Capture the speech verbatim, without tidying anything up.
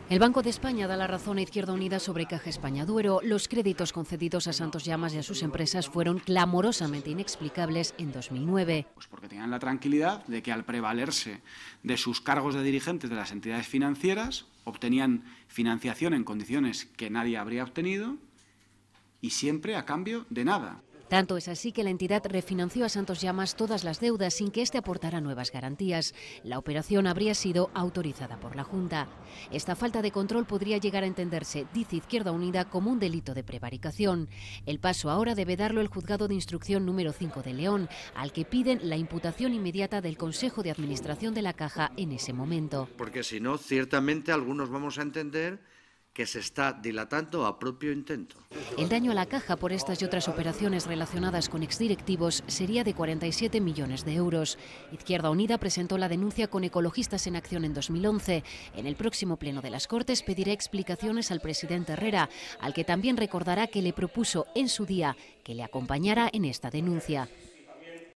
El Banco de España da la razón a Izquierda Unida sobre Caja España Duero. Los créditos concedidos a Santos Llamas y a sus empresas fueron clamorosamente inexplicables en dos mil nueve. Pues porque tenían la tranquilidad de que al prevalerse de sus cargos de dirigentes de las entidades financieras, obtenían financiación en condiciones que nadie habría obtenido y siempre a cambio de nada. Tanto es así que la entidad refinanció a Santos Llamas todas las deudas sin que éste aportara nuevas garantías. La operación habría sido autorizada por la Junta. Esta falta de control podría llegar a entenderse, dice Izquierda Unida, como un delito de prevaricación. El paso ahora debe darlo el Juzgado de Instrucción número cinco de León, al que piden la imputación inmediata del Consejo de Administración de la Caja en ese momento. Porque si no, ciertamente algunos vamos a entender que se está dilatando a propio intento. El daño a la Caja por estas y otras operaciones relacionadas con exdirectivos sería de cuarenta y siete millones de euros. Izquierda Unida presentó la denuncia con Ecologistas en Acción en dos mil once. En el próximo pleno de las Cortes pedirá explicaciones al presidente Herrera, al que también recordará que le propuso en su día que le acompañara en esta denuncia.